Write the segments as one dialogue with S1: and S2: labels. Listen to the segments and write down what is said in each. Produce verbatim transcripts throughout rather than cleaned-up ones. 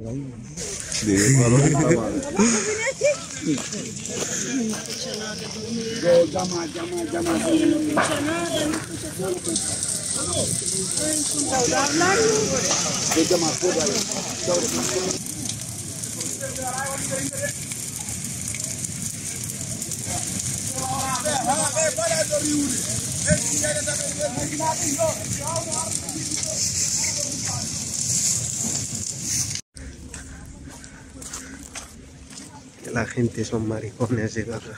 S1: Que la gente son maricones de acá.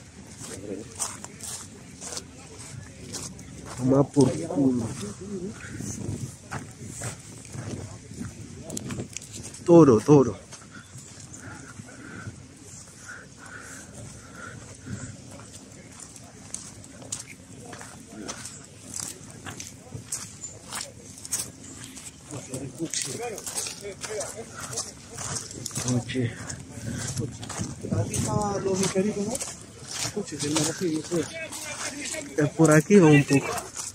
S1: Toma por culo. Toro, toro. Oye. ¿Es por aquí o un poco?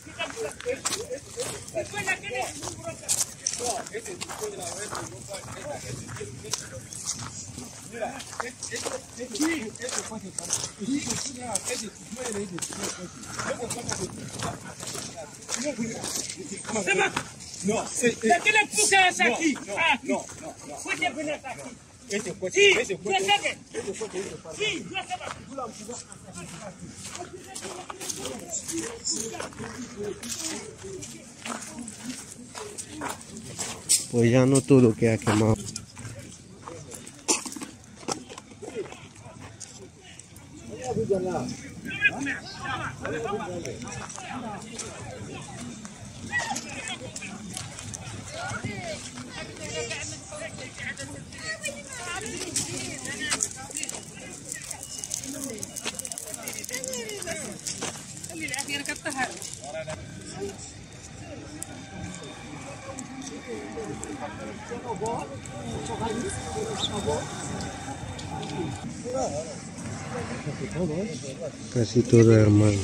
S2: No, ¿qué le empujas aquí? No, no, no. Puede venir aquí. Ese fue, sí, ese fue. Sí, yo sé.
S1: Pues ya no todo que ha quemado. Casi todo, hermano.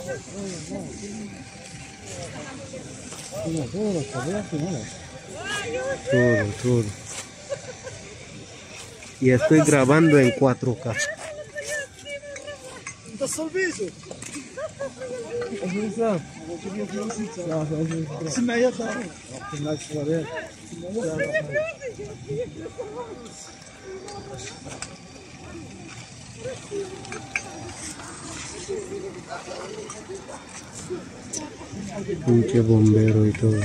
S1: Todo, todo. Y estoy grabando en cuatro K. Pinche bombero y todo.